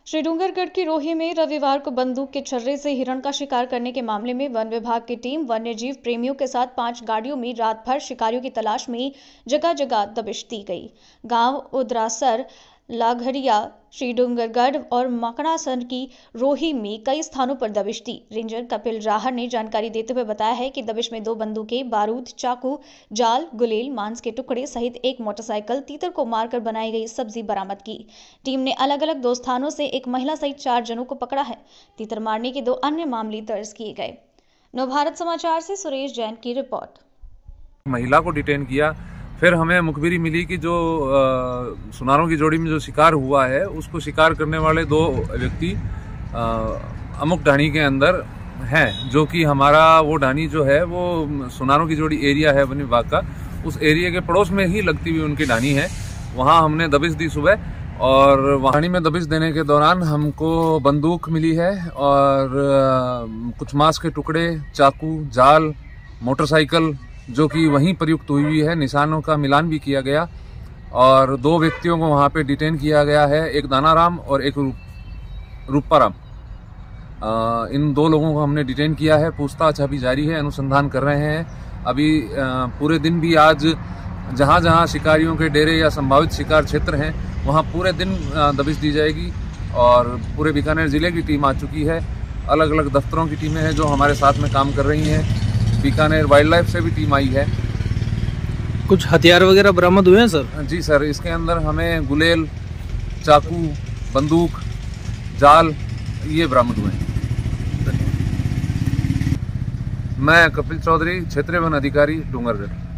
श्रीडूंगरगढ़ की रोही में रविवार को बंदूक के छर्रे से हिरण का शिकार करने के मामले में वन विभाग की टीम वन्यजीव प्रेमियों के साथ 5 गाड़ियों में रात भर शिकारियों की तलाश में जगह जगह दबिश दी गई। गांव उदरासर, लाघड़िया, श्रीडूंगरगढ़ और मकड़ासर की रोही में कई स्थानों पर दबिश दी। रेंजर कपिल राहर ने जानकारी देते हुए बताया है कि दबिश में 2 बंदूकें, बारूद, चाकू, जाल, गुलेल, मांस के टुकड़े सहित एक मोटरसाइकिल, तीतर को मारकर बनाई गई सब्जी बरामद की। टीम ने अलग अलग 2 स्थानों से एक महिला सहित 4 जनों को पकड़ा है। तीतर मारने के 2 अन्य मामले दर्ज किए गए। नवभारत समाचार से सुरेश जैन की रिपोर्ट। महिला को डिटेन किया, फिर हमें मुखबिरी मिली कि जो सुनारों की जोड़ी में जो शिकार हुआ है उसको शिकार करने वाले 2 व्यक्ति अमुक ढाणी के अंदर हैं, जो कि हमारा वो ढाणी जो है वो सुनारों की जोड़ी एरिया है वन विभाग का, उस एरिया के पड़ोस में ही लगती हुई उनकी ढाणी है। वहाँ हमने दबिश दी सुबह, और ढाणी में दबिश देने के दौरान हमको बंदूक मिली है और कुछ मांस के टुकड़े, चाकू, जाल, मोटरसाइकिल जो कि वहीं प्रयुक्त हुई है, निशानों का मिलान भी किया गया और 2 व्यक्तियों को वहां पे डिटेन किया गया है, एक दानाराम और एक रूपाराम। इन 2 लोगों को हमने डिटेन किया है। पूछताछ अभी जारी है, अनुसंधान कर रहे हैं। अभी पूरे दिन भी आज जहां जहां शिकारियों के डेरे या संभावित शिकार क्षेत्र हैं वहां पूरे दिन दबिश दी जाएगी और पूरे बीकानेर जिले की टीम आ चुकी है। अलग अलग दफ्तरों की टीमें हैं जो हमारे साथ में काम कर रही हैं। बीकानेर वाइल्ड लाइफ से भी टीम आई है। कुछ हथियार वगैरह बरामद हुए हैं सर? जी सर, इसके अंदर हमें गुलेल, चाकू, बंदूक, जाल ये बरामद हुए हैं। मैं कपिल चौधरी, क्षेत्रीय वन अधिकारी, डूंगरगढ़।